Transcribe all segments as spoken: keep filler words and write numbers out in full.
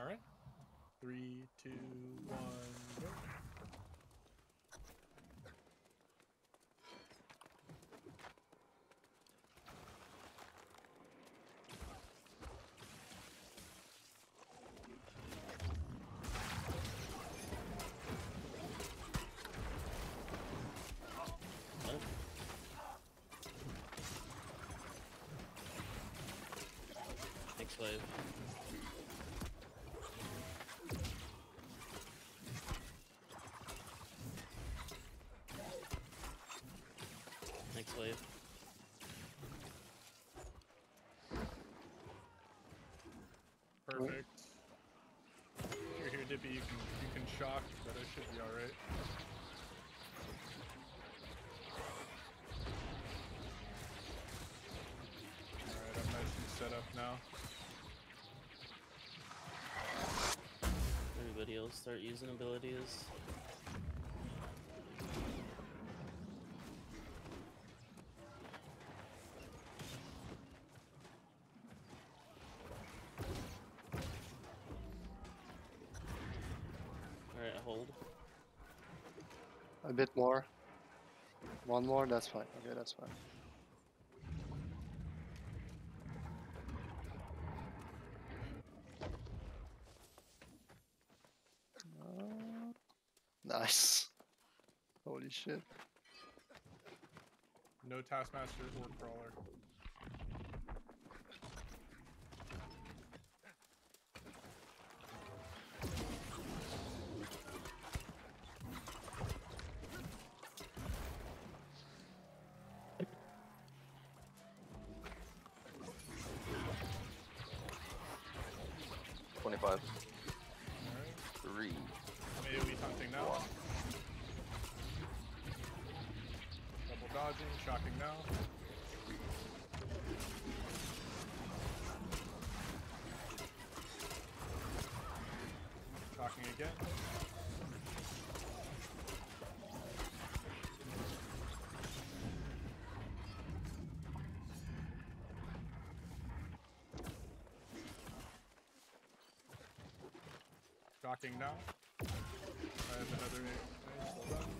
Alright. Three, two, one, go. Next wave. Next wave. Perfect. If you're here, Dippy, you can you can shock, but I should be alright. Alright, I'm nice and set up now. Everybody else start using abilities. Alright, hold. A bit more. One more, that's fine. Okay, that's fine. Uh, nice. Holy shit. No Taskmaster or Crawler. twenty-five. Alright. Three. I'm AoE hunting now. Double dodging, shocking now. Shocking again. Shocking now. I have another nice, hold on.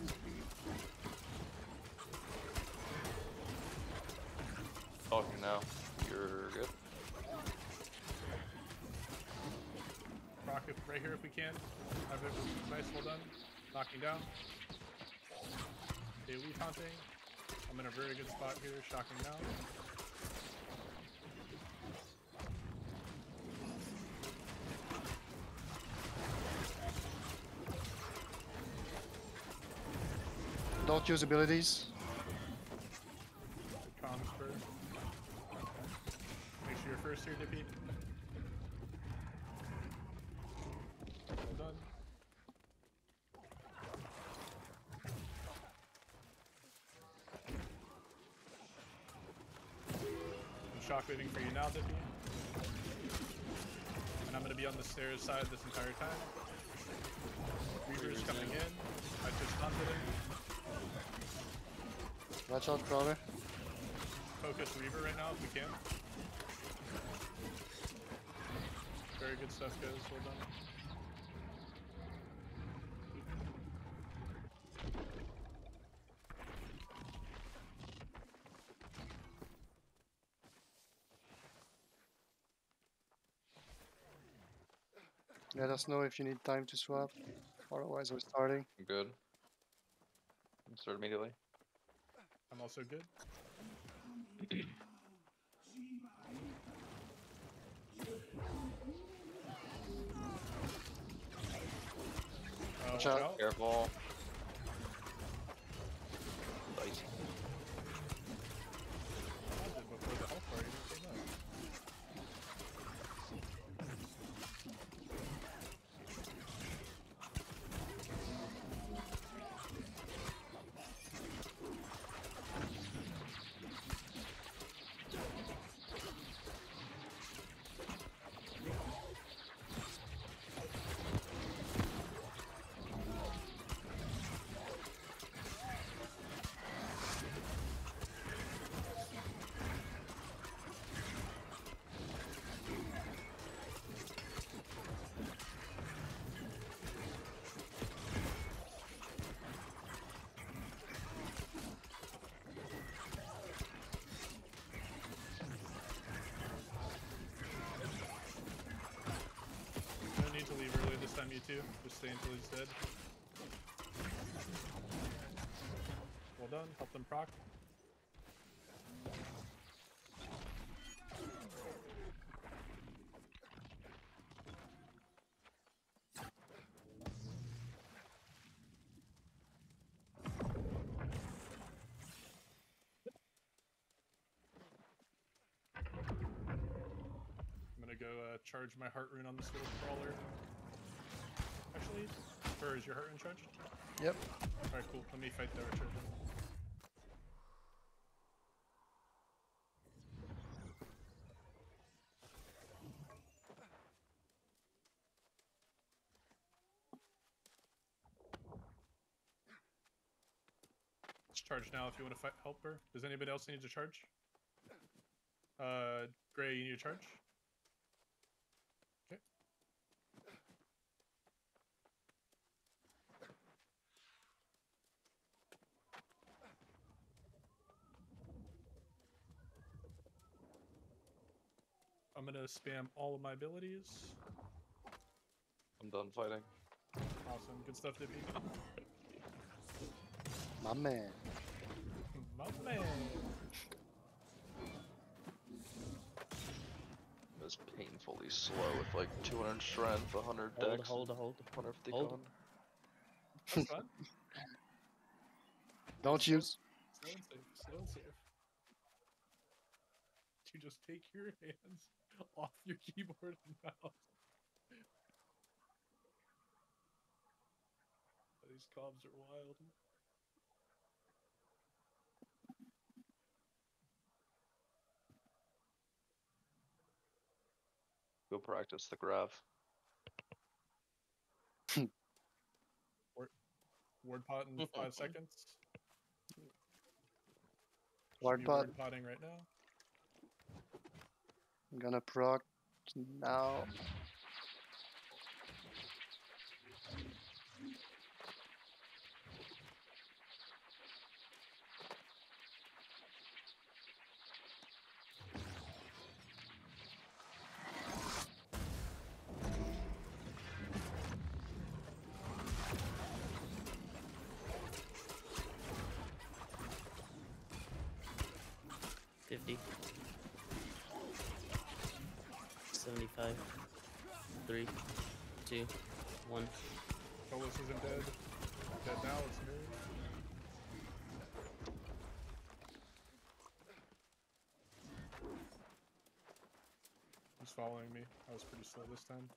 Talking now. You're good. Proc it right here if we can. Have it nice, well done. Knocking down. AoE taunting. I'm in a very good spot here, shocking now. Don't use abilities. Good comms first. Make sure you're first here, Dippy. Well done. I'm shockwaveing for you now, Dippy. And I'm going to be on the stairs side this entire time. Reaver's coming in. I just taunted him. Watch out, Crawler. Focus Reaver right now if we can. Very good stuff, guys. Well done. Let us know if you need time to swap. Otherwise, we're starting. I'm good. Start immediately. I'm also good. Uh, Watch out. Careful. Nice. Before the health bar, you didn't say no. to. Just stay until he's dead. Well done. Help them proc. I'm gonna go uh, charge my heart rune on this little crawler. Actually, Fur, is your heart rune charged? Yep. Alright, cool. Let me fight the archer then. It's charged now if you want to fight help her. Does anybody else need to charge? Uh, Gray, you need to charge? Okay. I'm gonna spam all of my abilities. I'm done fighting. Awesome. Good stuff, Dippy. My man. My man. It's painfully slow with like two hundred strength, one hundred Hold, dex, hold, hold. one hundred fifty hold. con. That's fun. Don't use. Slow and safe. Slow and safe. To just take your hands off your keyboard and mouse. These cobs are wild. Go practice the grab. Ward pot in five seconds. Ward Should be pot. ward potting right now. I'm gonna proc now. fifty. seventy-five. three, two, one. Bolas isn't dead. Dead now, it's me. He's following me. I was pretty slow this time.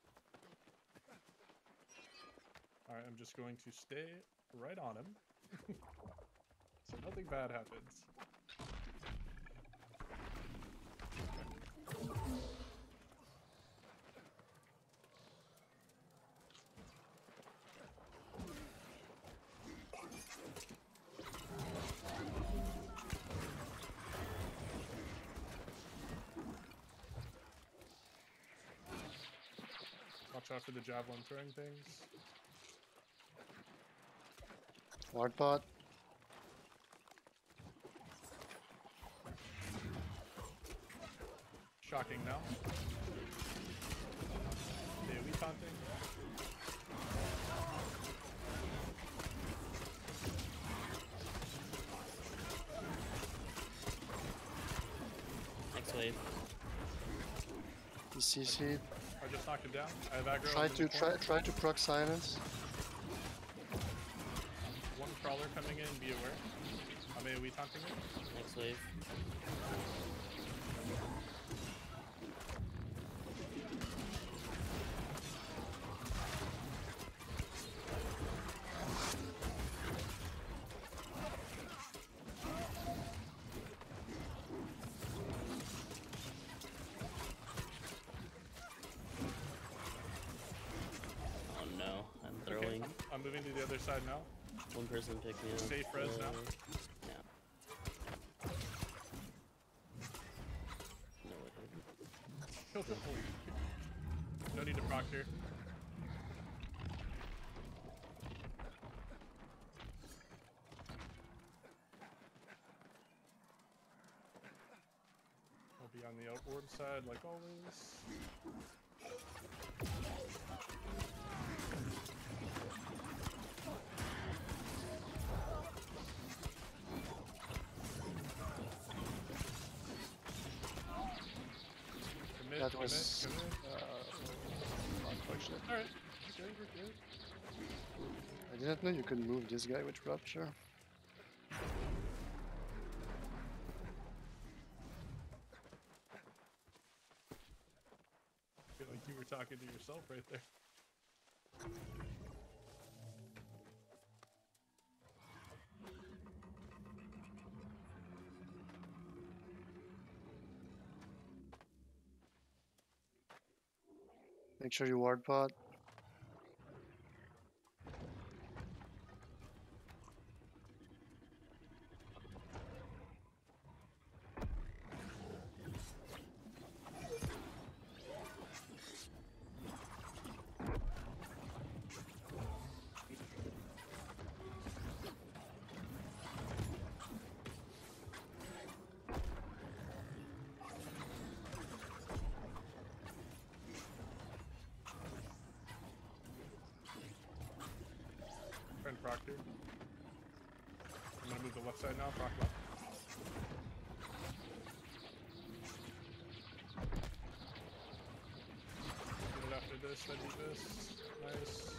Alright, I'm just going to stay right on him. So nothing bad happens. Watch out for the javelin throwing things. Ward pot. Shocking now. AoE taunting. Next wave. You C C'd. I just knocked him down. I have aggro. Try in the to try corner. try to proc silence. One crawler coming in, be aware. I'm AoE taunting it. Next wave. Oh no, I'm Okay, throwing. I'm, I'm moving to the other side now. One person pick me up. Safe res now. Yeah. No, it didn't. Kill the bully. No need to proc here. I'll be on the outboard side like always. that Come was in, come in. uh, unfortunate. Alright, we're good, we're good. I didn't know you could move this guy with rupture. I feel like you were talking to yourself right there. Make sure you ward pot. Friend Proctor. I'm gonna move the left side now, Proc left. Get it after this, then do this. Nice.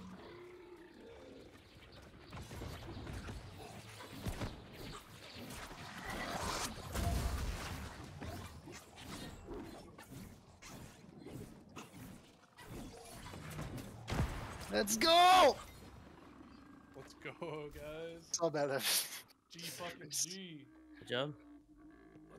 Let's go! Let's go, guys. So bad. G fucking G. Good job.